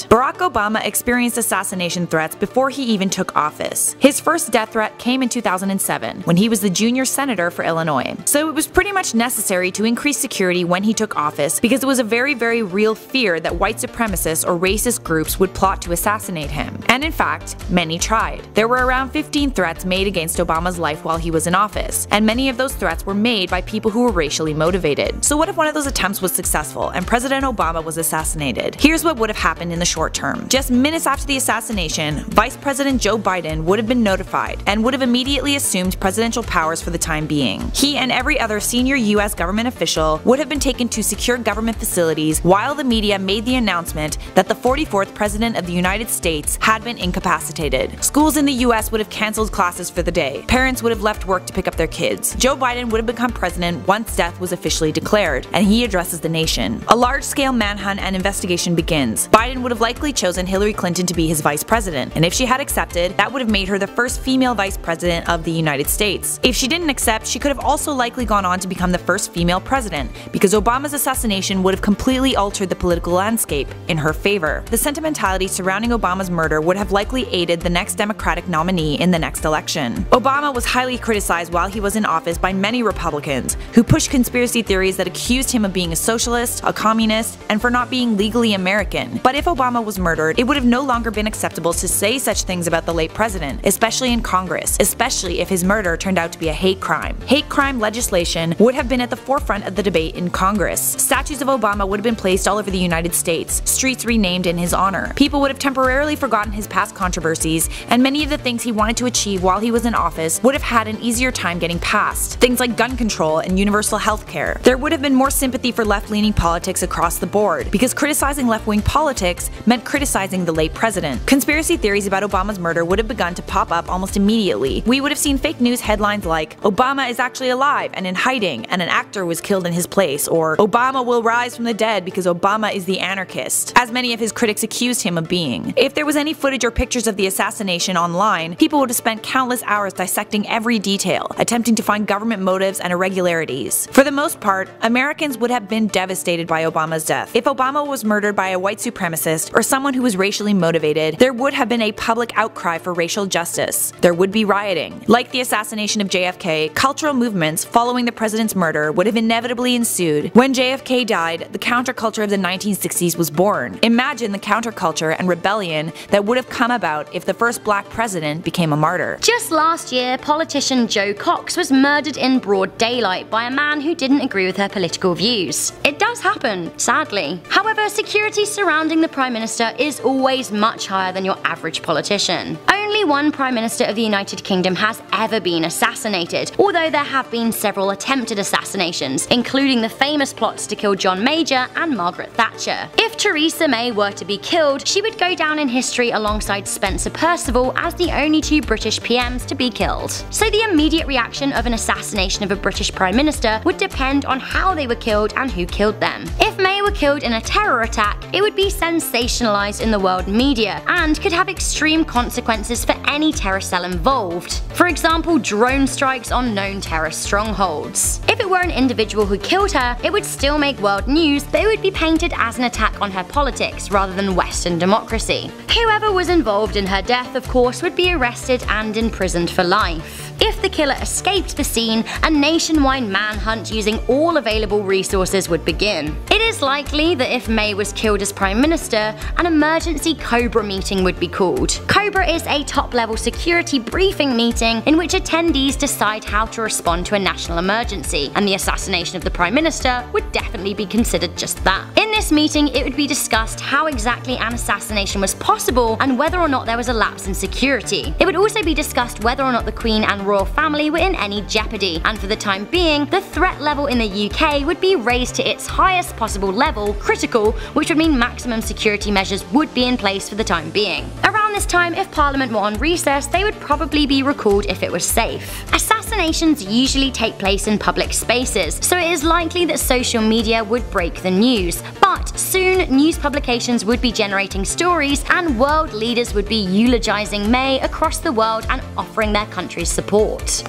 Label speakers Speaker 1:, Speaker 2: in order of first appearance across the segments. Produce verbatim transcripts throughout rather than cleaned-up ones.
Speaker 1: Barack Obama experienced assassination threats before he even took office. His first death threat came in two thousand seven, when he was the junior senator for Illinois. So it was pretty much necessary to increase security when he took office because it was a very very real fear that white supremacists or racist groups would plot to assassinate him. And in fact, many tried. There were around fifteen threats made against Obama's life while he was in office, and many of those threats were made by people who were racially motivated. So what if one of those attempts was successful and President Obama was assassinated? Here's what would have happened in the short term. Just minutes after the assassination, Vice President Joe Biden would have been notified and would have immediately assumed presidential powers for the time being. He and every other senior U S government official would have been taken to secure government facilities while the media made the announcement that the forty-fourth President of the United States had been incapacitated. Schools in the U S would have cancelled classes for the day. Parents would have left work to pick up their kids. Joe Biden would have become president once death was officially declared, and he addresses the nation. A large-scale manhunt and investigation begins. Biden would have likely chosen Hillary Clinton to be his vice president, and if she had accepted, that would have made her the first female vice president of the United States. If she didn't accept, she could have also likely gone on to become the first female president, because Obama's assassination would have completely altered the political landscape in her favor. The sentimentality surrounding Obama's murder would have likely aided the next Democratic nominee in the next election. Obama was highly criticized while he was in office by many Republicans, who pushed conspiracy theories that accused him of being a socialist, a communist, and for not being legally American. But if Obama was murdered, it would have no longer been acceptable to say such things about the late president, especially in Congress, especially if his murder turned out to be a hate crime. Hate crime legislation would have been at the forefront of the debate in Congress. Statues of Obama would have been placed all over the United States, streets renamed in his honor. People would have temporarily forgotten his past controversies, and many of the things he wanted to achieve while he was in office would have had an easier time getting passed. Things like gun control and universal health care. There would have been more sympathy for left-leaning politics across the board, because criticizing left-wing politics meant criticizing the late president. Conspiracy theories about Obama's murder would have begun to pop up almost immediately. We would have seen fake news headlines like, "Obama is actually alive and in hiding, and an actor was killed in his place," or "Obama will rise from the dead because Obama is the anarchist," as many of his critics accused him of being. If there was any footage or pictures of the assassination online, people would have spent countless hours dissecting every detail, attempting to find government motives and irregularities. For the most part, Americans would have been devastated by Obama's death. If Obama was murdered by a white supremacist or someone who was racially motivated, there would have been a public outcry for racial justice. There would be rioting. Like the assassination of J F K, cultural movements following the president's murder would have inevitably ensued. When J F K died, the counterculture of the nineteen sixties was born. Imagine the counterculture and rebellion that would have come about if the first black president became a martyr.
Speaker 2: Just last year, politician Jo Cox was murdered in broad daylight by a man who didn't agree with her political views. It does happen, sadly. However, security surrounding the Prime Minister is always much higher than your average politician. Only one Prime Minister of the United Kingdom has ever been assassinated, although there have been several attempted assassinations, including the famous plots to kill John Major and Margaret Thatcher. If Theresa May were to be killed, she would go down in history alongside Spencer Perceval as the only two British P Ms to be killed. So the immediate reaction of an assassination of a British Prime Minister would depend on how they were killed and who killed them. If May were killed in a terror attack, it would be sensationalized in the world media and could have extreme consequences for any terror cell involved. For example, drone strikes on known terrorist strongholds. If it were an individual who killed her, it would still make world news, but it would be painted as an attack on her politics rather than Western democracy. Whoever was involved in her death, of course, would be arrested and imprisoned for life. If the killer escaped the scene, a nationwide manhunt using all available resources would begin. It is likely that if May was killed as Prime Minister, an emergency Cobra meeting would be called. Cobra is a top-level security briefing meeting in which attendees decide how to respond to a national emergency, and the assassination of the Prime Minister would definitely be considered just that. In this meeting, it would be discussed how exactly an assassination was possible and whether or not there was a lapse in security. It would also be discussed whether or not the Queen and royal family were in any jeopardy, and for the time being, the threat level in the U K would be raised to its highest possible level, critical, which would mean maximum security measures would be in place for the time being. Around this time, if Parliament were on recess, they would probably be recalled if it was safe. Assassinations usually take place in public spaces, so it is likely that social media would break the news, but soon news publications would be generating stories and world leaders would be eulogizing May across the world and offering their country's support. The main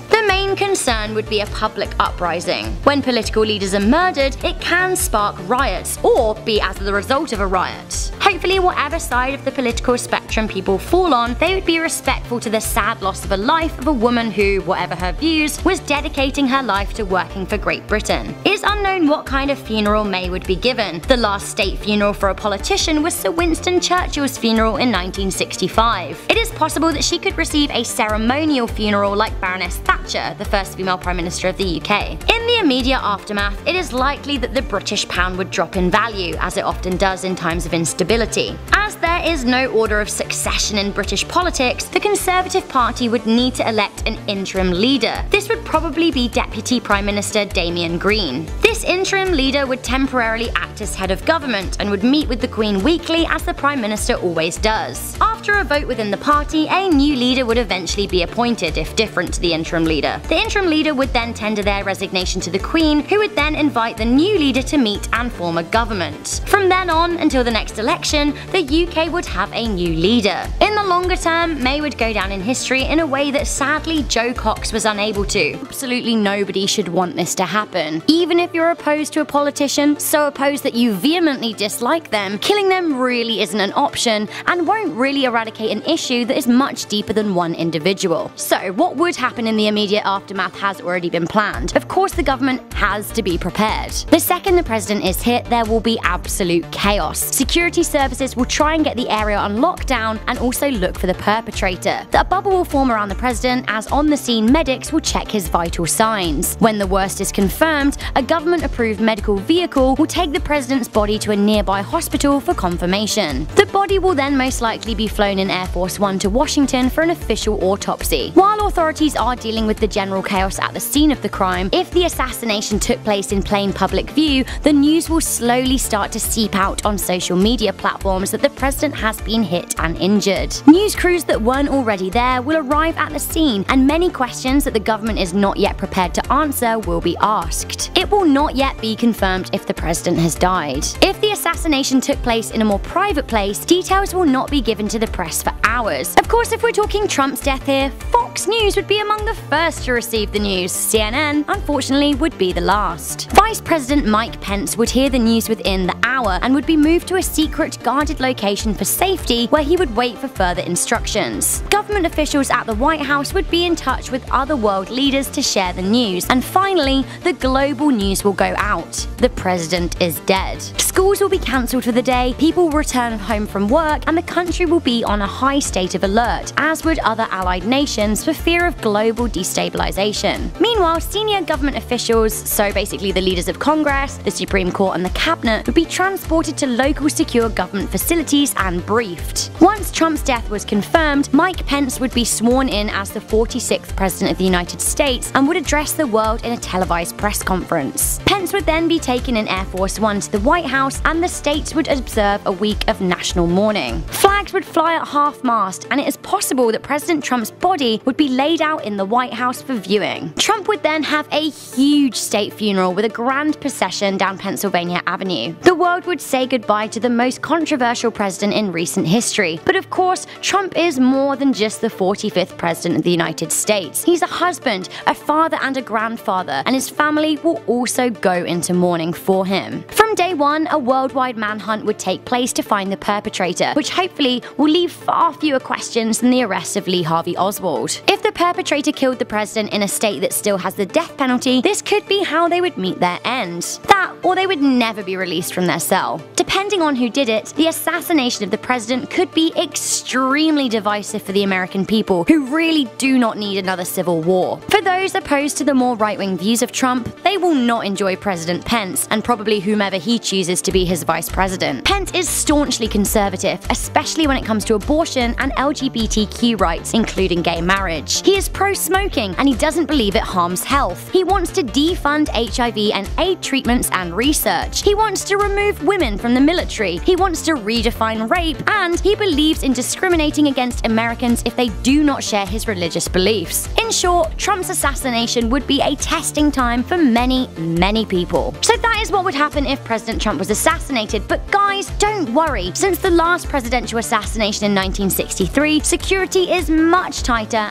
Speaker 2: main concern would be a public uprising. When political leaders are murdered, it can spark riots, or be as the result of a riot. Hopefully, whatever side of the political spectrum people fall on, they would be respectful to the sad loss of a life of a woman who, whatever her views, was dedicating her life to working for Great Britain. It is unknown what kind of funeral May would be given. The last state funeral for a politician was Sir Winston Churchill's funeral in nineteen sixty-five. It is possible that she could receive a ceremonial funeral like Baroness Thatcher, the first female Prime Minister of the U K. In the immediate aftermath, it is likely that the British pound would drop in value, as it often does in times of instability. As there is no order of succession in British politics, the Conservative Party would need to elect an interim leader. This would probably be Deputy Prime Minister Damian Green. This interim leader would temporarily act as head of government and would meet with the Queen weekly, as the Prime Minister always does. After a vote within the party, a new leader would eventually be appointed, if different to the interim leader. The interim leader would then tender their resignation to the Queen, who would then invite the new leader to meet and form a government. From then on until the next election, the U K would have a new leader. In the longer term, May would go down in history in a way that sadly Jo Cox was unable to. Absolutely nobody should want this to happen. Even if you're opposed to a politician, so opposed that you vehemently dislike them, killing them really isn't an option and won't really eradicate an issue that is much deeper than one individual. So what would happen in the immediate aftermath has already been planned. Of course, the government has to be prepared. The second the president is hit, there will be absolute chaos. Security services will try and get the area on lockdown and also look for the perpetrator. A bubble will form around the president, as on the scene medics will check his vital signs. When the worst is confirmed, a government-approved medical vehicle will take the president's body to a nearby hospital for confirmation. The body will then most likely be flown in Air Force One to Washington for an official autopsy. While authorities are dealing with the general chaos at the scene of the crime, if the assassination took place in plain public view, the news will slowly start to seep out on social media platforms that the president has been hit and injured. News crews that weren't already there will arrive at the scene, and many questions that the government is not yet prepared to answer will be asked. It will not yet be confirmed if the president has died. If the assassination took place in a more private place, details will not be given to the press for hours. Of course, if we're talking Trump's death here, Fox News would be among the first to receive the news. C N N, unfortunately, would be the last. Vice President Mike Pence would hear the news within the hour and would be moved to a secret, guarded location for safety, where he would wait for further instructions. Government officials at the White House would be in touch with other world leaders to share the news. And finally, the global news will go out. The president is dead. Schools will be cancelled for the day, people will return home from work, and the country will be on a high state of alert, as would other allied nations, for fear of global destabilization. Meanwhile, senior government officials, so basically the leaders of Congress, the Supreme Court and the Cabinet, would be transported to local secure government facilities and briefed. Once Trump's death was confirmed, Mike Pence would be sworn in as the forty-sixth President of the United States and would address the world in a televised press conference. Pence would then be taken in Air Force One to the White House, and the states would observe a week of national mourning. Flags would fly at half-mast, and it is possible that President Trump's body would be laid out in the White House for viewing. Trump would then have a huge state funeral with a grand procession down Pennsylvania Avenue. The world would say goodbye to the most controversial president in recent history. But of course, Trump is more than just the forty-fifth President of the United States. He's a husband, a father and a grandfather, and his family will also go into mourning for him. From day one, a worldwide manhunt would take place to find the perpetrator, which hopefully will leave far fewer questions than the arrest of Lee Harvey Oswald. If the perpetrator killed the president in a state that still has the death penalty, this could be how they would meet their end. That, or they would never be released from their cell. Depending on who did it, the assassination of the president could be extremely divisive for the American people, who really do not need another civil war. For those opposed to the more right-wing views of Trump, they will not enjoy President Pence, and probably whomever he chooses to be his vice president. Pence is staunchly conservative, especially when it comes to abortion and L G B T Q rights, including gay marriage. He is pro-smoking, and he doesn't believe it harms health. He wants to defund H I V and AIDS treatments and research. He wants to remove women from the military. He wants to redefine rape, and he believes in discriminating against Americans if they do not share his religious beliefs. In short, Trump's assassination would be a testing time for many, many people. So that is what would happen if President Trump was assassinated. But guys, don't worry. Since the last presidential assassination in nineteen sixty-three, security is much tighter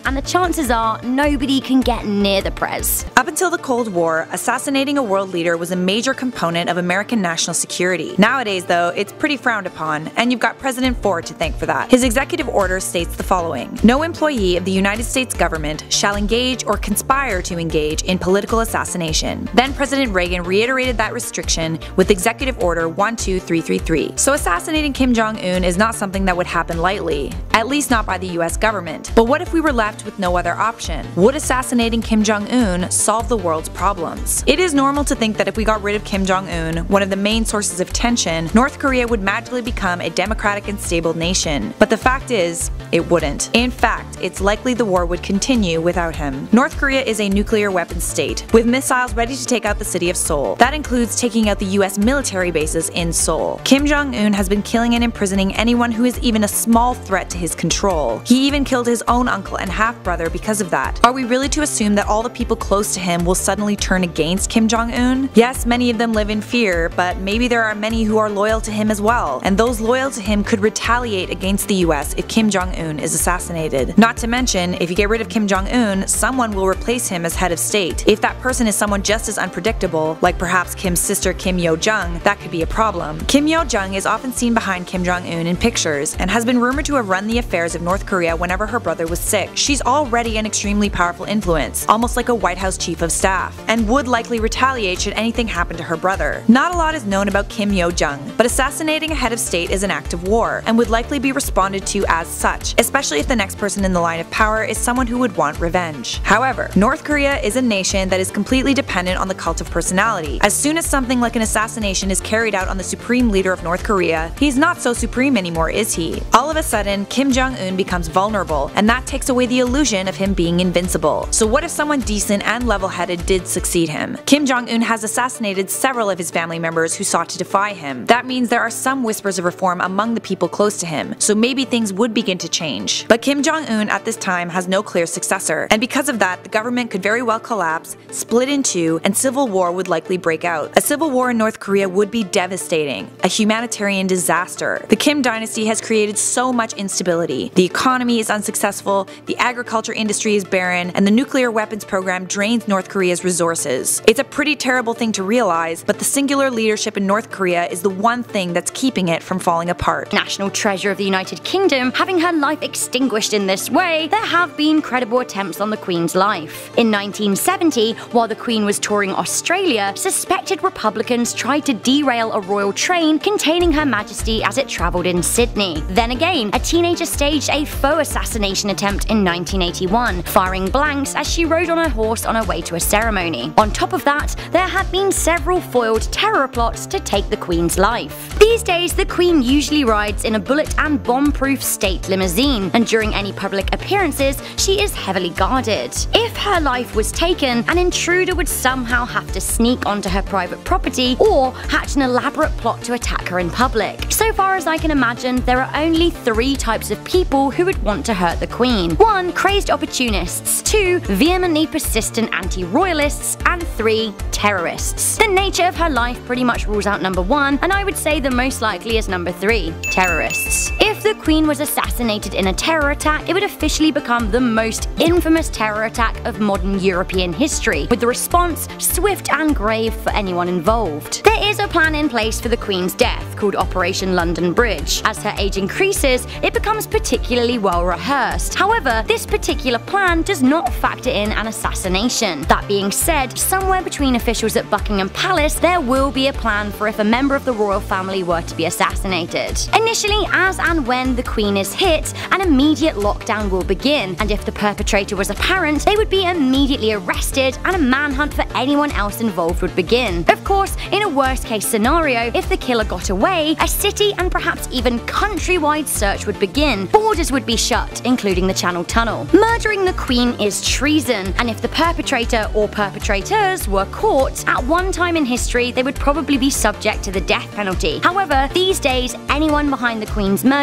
Speaker 2: and the chances are nobody can get near the prez.
Speaker 1: Up until the Cold War, assassinating a world leader was a major component of American national security. Nowadays, though, it's pretty frowned upon, and you've got President Ford to thank for that. His executive order states the following: no employee of the United States government shall engage or conspire to engage in political assassination. Then President Reagan reiterated that restriction with Executive Order one two three three three. So assassinating Kim Jong-un is not something that would happen lightly, at least not by the U S government. But what if we were left with no other option? Would assassinating Kim Jong-un solve the world's problems? It is normal to think that if we got rid of Kim Jong-un, one of the main sources of tension, North Korea would magically become a democratic and stable nation. But the fact is, it wouldn't. In fact, it's likely the war would continue without him. North Korea is a nuclear weapons state, with missiles ready to take out the city of Seoul. That includes taking out the U S military bases in Seoul. Kim Jong-un has been killing and imprisoning anyone who is even a small threat to his control. He even killed his own uncle and half-brother because of that. Are we really to assume that all the people close to him will suddenly turn against Kim Jong-un? Yes, many of them live in fear, but maybe there are many who are loyal to him as well, and those loyal to him could retaliate against the U S if Kim Jong-un is assassinated. Not to mention, if you get rid of Kim Jong-un, someone will replace him as head of state. If that person is someone just as unpredictable, like perhaps Kim's sister Kim Yo-jong, that could be a problem. Kim Yo-jong is often seen behind Kim Jong-un in pictures, and has been rumored to have run the affairs of North Korea whenever her brother was sick. She's already an extremely powerful influence, almost like a White House chief of staff, and would likely retaliate should anything happen to her brother. Not a lot is known about Kim Yo-jong, but assassinating a head of state is an act of war, and would likely be responded to as such, especially if the next person in the line of power is someone who would want revenge. However, North Korea is a nation that is completely dependent on the cult of personality. As soon as something like an assassination is carried out on the supreme leader of North Korea, he's not so supreme anymore, is he? All of a sudden, Kim Jong-un becomes vulnerable, and that takes away the illusion of him being invincible. So what if someone decent and level-headed did succeed him? Kim Jong-un has assassinated several of his family members who sought to defy him. That means there are some whispers of reform among the people close to him, so maybe things would begin to change. But Kim Jong-un at this time has no clear successor, and because of that, the government could very well collapse, split in two, and civil war would likely break out. A civil war in North Korea would be devastating, a humanitarian disaster. The Kim dynasty has created so much instability. The economy is unsuccessful, the agriculture industry is barren, and the nuclear weapons program drains North Korea's resources. It's a pretty terrible thing to realize, but the singular leadership in North Korea is the one thing that's keeping it from falling apart.
Speaker 2: National treasure of the United Kingdom having her life extinguished in this way, there have been credible attempts on the Queen's life. In nineteen seventy, while the Queen was touring Australia, suspected Republicans tried to derail a royal train containing Her Majesty as it travelled in Sydney. Then again, a teenager staged a faux assassination attempt in nineteen eighty-one, firing blanks as she rode on her horse on her way to a ceremony. On top of that, there have been several foiled terror plots to take the Queen's life. These days, the Queen usually rides in a bullet and bomb-proof state limousine, and during any public appearances, she is heavily guarded. If her life was taken, an intruder would somehow have to sneak onto her private property or hatch an elaborate plot to attack her in public. So far as I can imagine, there are only three types of people who would want to hurt the Queen. One, crazed opportunists. Two, vehemently persistent anti-royalists. And three, terrorists. The nature of her life pretty much rules out number one, and I would say the most likely is number three, terrorists. If the Queen was assassinated in a terror attack, it would officially become the most infamous terror attack of modern European history, with the response swift and grave for anyone involved. There is a plan in place for the Queen's death, called Operation London Bridge. As her age increases, it becomes particularly well rehearsed. However, this particular plan does not factor in an assassination. That being said, somewhere between officials at Buckingham Palace, there will be a plan for if a member of the royal family were to be assassinated. Initially, as and when the Queen is hit, an immediate lockdown will begin, and if the perpetrator was apparent, they would be immediately arrested and a manhunt for anyone else involved would begin. Of course, in a worst case scenario, if the killer got away, a city and perhaps even countrywide search would begin. Borders would be shut, including the Channel Tunnel. Murdering the Queen is treason, and if the perpetrator or perpetrators were caught, at one time in history they would probably be subject to the death penalty. However, these days, anyone behind the Queen's murder would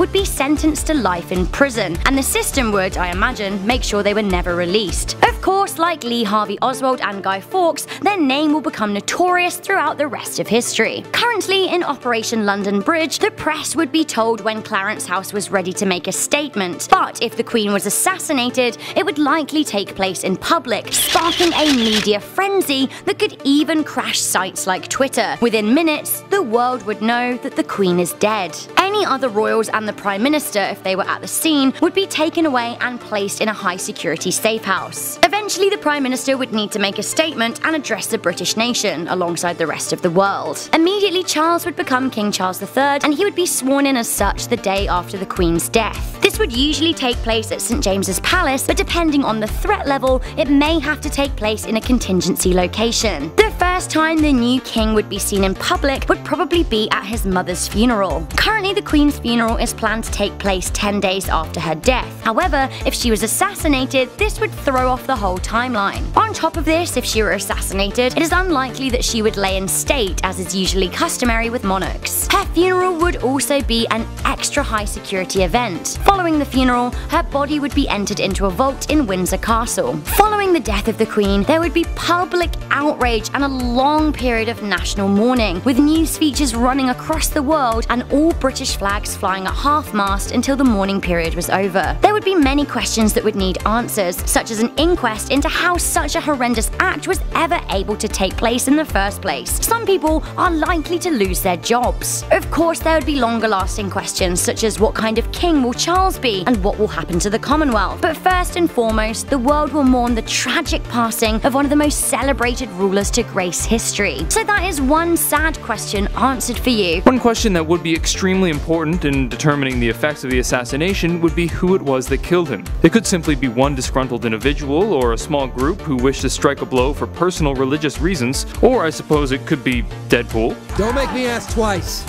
Speaker 2: would be sentenced to life in prison, and the system would, I imagine, make sure they were never released. Of course, like Lee Harvey Oswald and Guy Fawkes, their name will become notorious throughout the rest of history. Currently in Operation London Bridge, the press would be told when Clarence House was ready to make a statement, but if the Queen was assassinated, it would likely take place in public, sparking a media frenzy that could even crash sites like Twitter. Within minutes, the world would know that the Queen is dead. Any other royals and the Prime Minister, if they were at the scene, would be taken away and placed in a high-security safe house. Eventually, the Prime Minister would need to make a statement and address the British nation, alongside the rest of the world. Immediately, Charles would become King Charles the Third, and he would be sworn in as such the day after the Queen's death. This would usually take place at Saint James's Palace, but depending on the threat level, it may have to take place in a contingency location. The first time the new king would be seen in public would probably be at his mother's funeral. Currently, the Queen's funeral is planned to take place ten days after her death. However, if she was assassinated, this would throw off the whole timeline. On top of this, if she were assassinated, it is unlikely that she would lay in state, as is usually customary with monarchs. Her funeral would also be an extra high security event. Following the funeral, her body would be entered into a vault in Windsor Castle. Following the death of the Queen, there would be public outrage and a long period of national mourning, with news features running across the world and all British flags flying at half-mast until the mourning period was over. There would be many questions that would need answers, such as an inquest into how such a horrendous act was ever able to take place in the first place. Some people are likely to lose their jobs. Of course, there would be longer-lasting questions, such as what kind of king will Charles be and what will happen to the Commonwealth. But first and foremost, the world will mourn the tragic passing of one of the most celebrated rulers to grace history. So that is one sad question answered for you.
Speaker 3: One question that would be extremely important in determining the effects of the assassination would be who it was that killed him. It could simply be one disgruntled individual or a small group who wished to strike a blow for personal religious reasons, or I suppose it could be Deadpool.
Speaker 4: Don't make me ask twice.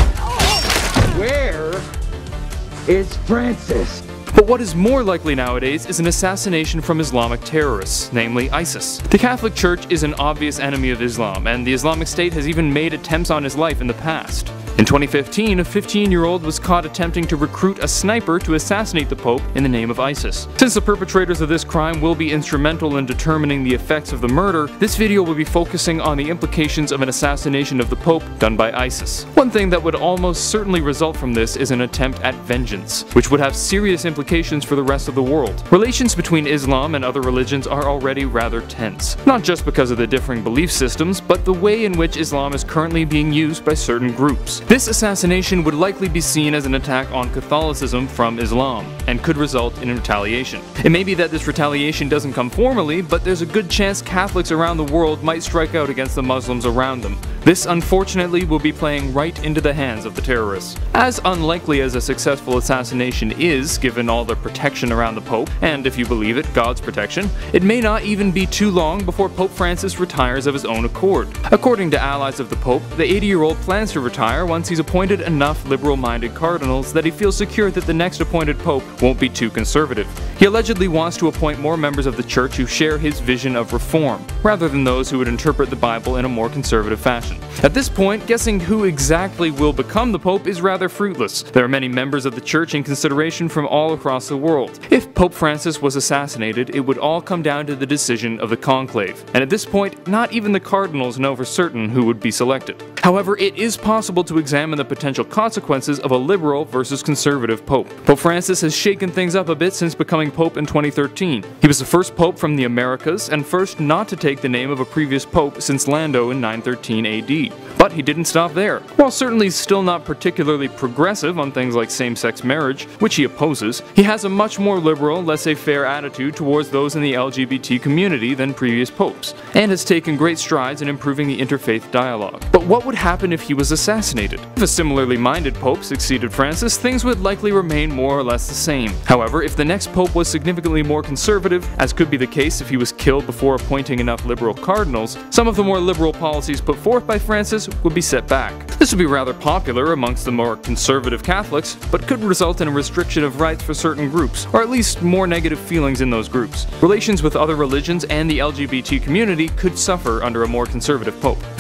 Speaker 4: Where is Francis?
Speaker 3: But what is more likely nowadays is an assassination from Islamic terrorists, namely ISIS. The Catholic Church is an obvious enemy of Islam, and the Islamic State has even made attempts on his life in the past. In twenty fifteen, a fifteen-year-old was caught attempting to recruit a sniper to assassinate the Pope in the name of ISIS. Since the perpetrators of this crime will be instrumental in determining the effects of the murder, this video will be focusing on the implications of an assassination of the Pope done by ISIS. One thing that would almost certainly result from this is an attempt at vengeance, which would have serious implications for the rest of the world. Relations between Islam and other religions are already rather tense, not just because of the differing belief systems, but the way in which Islam is currently being used by certain groups. This assassination would likely be seen as an attack on Catholicism from Islam, and could result in retaliation. It may be that this retaliation doesn't come formally, but there's a good chance Catholics around the world might strike out against the Muslims around them. This, unfortunately, will be playing right into the hands of the terrorists. As unlikely as a successful assassination is, given all the protection around the Pope, and if you believe it, God's protection, it may not even be too long before Pope Francis retires of his own accord. According to allies of the Pope, the eighty-year-old plans to retire once he's appointed enough liberal-minded cardinals that he feels secure that the next appointed Pope won't be too conservative. He allegedly wants to appoint more members of the Church who share his vision of reform, rather than those who would interpret the Bible in a more conservative fashion. At this point, guessing who exactly will become the Pope is rather fruitless. There are many members of the Church in consideration from all across the world. If Pope Francis was assassinated, it would all come down to the decision of the conclave, and at this point, not even the cardinals know for certain who would be selected. However, it is possible to examine the potential consequences of a liberal versus conservative Pope. Pope Francis has shaken things up a bit since becoming Pope in twenty thirteen. He was the first Pope from the Americas, and first not to take the name of a previous Pope since Lando in nine thirteen A D. But he didn't stop there. While certainly still not particularly progressive on things like same-sex marriage, which he opposes, he has a much more liberal, laissez-faire attitude towards those in the L G B T community than previous popes, and has taken great strides in improving the interfaith dialogue. But what would happen if he was assassinated? If a similarly minded pope succeeded Francis, things would likely remain more or less the same. However, if the next pope was significantly more conservative, as could be the case if he was killed before appointing enough liberal cardinals, some of the more liberal policies put forth by Francis would be set back. This would be rather popular amongst the more conservative Catholics, but could result in a restriction of rights for certain groups, or at least more negative feelings in those groups. Relations with other religions and the L G B T community could suffer under a more conservative pope.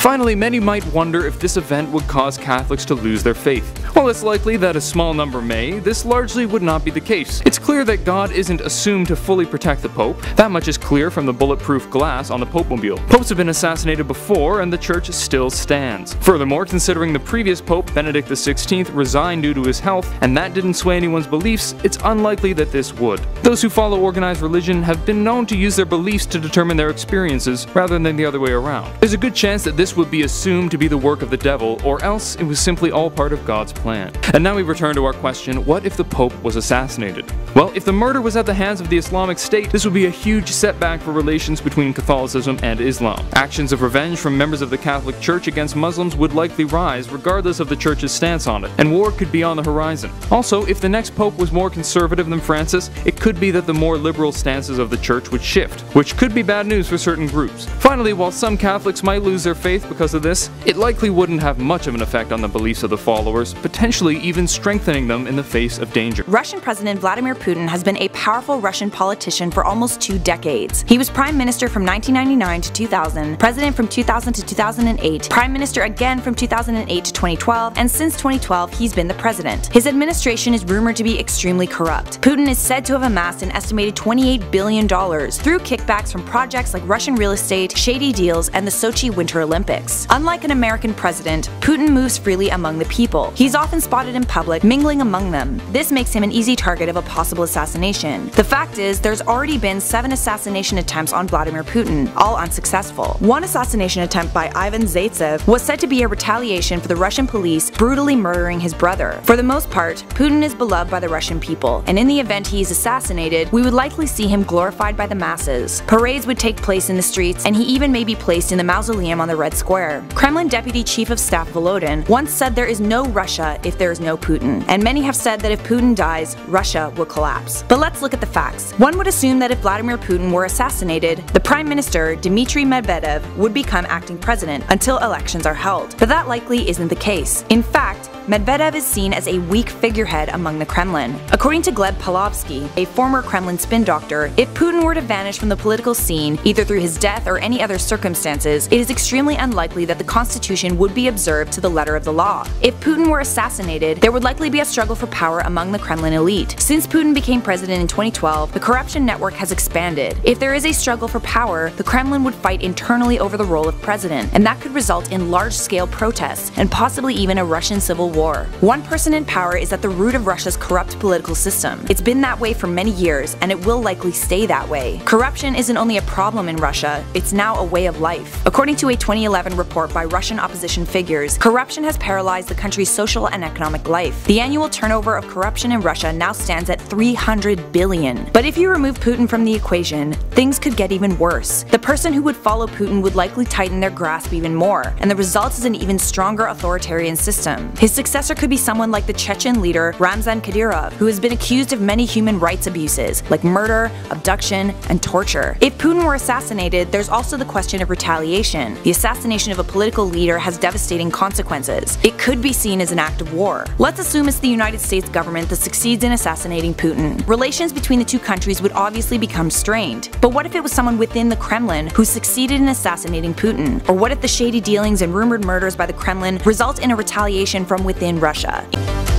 Speaker 3: Finally, many might wonder if this event would cause Catholics to lose their faith. While it's likely that a small number may, this largely would not be the case. It's clear that God isn't assumed to fully protect the Pope. That much is clear from the bulletproof glass on the Pope-mobile. Popes have been assassinated before, and the Church still stands. Furthermore, considering the previous Pope, Benedict the sixteenth, resigned due to his health, and that didn't sway anyone's beliefs, it's unlikely that this would. Those who follow organized religion have been known to use their beliefs to determine their experiences, rather than the other way around. There's a good chance that this would be assumed to be the work of the devil, or else it was simply all part of God's plan. And now we return to our question, what if the Pope was assassinated? Well, if the murder was at the hands of the Islamic State, this would be a huge setback for relations between Catholicism and Islam. Actions of revenge from members of the Catholic Church against Muslims would likely rise, regardless of the Church's stance on it, and war could be on the horizon. Also, if the next Pope was more conservative than Francis, it could be that the more liberal stances of the Church would shift, which could be bad news for certain groups. Finally, while some Catholics might lose their faith because of this, it likely wouldn't have much of an effect on the beliefs of the followers, potentially even strengthening them in the face of danger.
Speaker 1: Russian President Vladimir Putin has been a powerful Russian politician for almost two decades. He was Prime Minister from nineteen ninety-nine to two thousand, President from two thousand to two thousand eight, Prime Minister again from two thousand eight to twenty twelve, and since twenty twelve he's been the President. His administration is rumored to be extremely corrupt. Putin is said to have amassed an estimated twenty-eight billion dollars through kickbacks from projects like Russian real estate, shady deals, and the Sochi Winter Olympics. Unlike an American president, Putin moves freely among the people. He's often spotted in public, mingling among them. This makes him an easy target of a possible assassination. The fact is, there's already been seven assassination attempts on Vladimir Putin, all unsuccessful. One assassination attempt by Ivan Zaitsev was said to be a retaliation for the Russian police brutally murdering his brother. For the most part, Putin is beloved by the Russian people, and in the event he is assassinated, we would likely see him glorified by the masses. Parades would take place in the streets, and he even may be placed in the mausoleum on the Red Square. Kremlin Deputy Chief of Staff Volodin once said there is no Russia if there is no Putin, and many have said that if Putin dies, Russia will collapse. But let's look at the facts. One would assume that if Vladimir Putin were assassinated, the Prime Minister, Dmitry Medvedev, would become acting president until elections are held. But that likely isn't the case. In fact, Medvedev is seen as a weak figurehead among the Kremlin. According to Gleb Palovsky, a former Kremlin spin doctor, if Putin were to vanish from the political scene, either through his death or any other circumstances, it is extremely unlikely that the constitution would be observed to the letter of the law. If Putin were assassinated, there would likely be a struggle for power among the Kremlin elite. Since Putin became president in twenty twelve, the corruption network has expanded. If there is a struggle for power, the Kremlin would fight internally over the role of president, and that could result in large-scale protests and possibly even a Russian civil war. One person in power is at the root of Russia's corrupt political system. It's been that way for many years, and it will likely stay that way. Corruption isn't only a problem in Russia, it's now a way of life. According to a twenty eleven report by Russian opposition figures, corruption has paralyzed the country's social and economic life. The annual turnover of corruption in Russia now stands at three hundred billion. But if you remove Putin from the equation, things could get even worse. The person who would follow Putin would likely tighten their grasp even more, and the result is an even stronger authoritarian system. His successor could be someone like the Chechen leader Ramzan Kadyrov, who has been accused of many human rights abuses, like murder, abduction, and torture. If Putin were assassinated, there's also the question of retaliation. The assassination of a political leader has devastating consequences. It could be seen as an act of war. Let's assume it's the United States government that succeeds in assassinating Putin. Relations between the two countries would obviously become strained. But what if it was someone within the Kremlin who succeeded in assassinating Putin? Or what if the shady dealings and rumored murders by the Kremlin result in a retaliation from within Russia?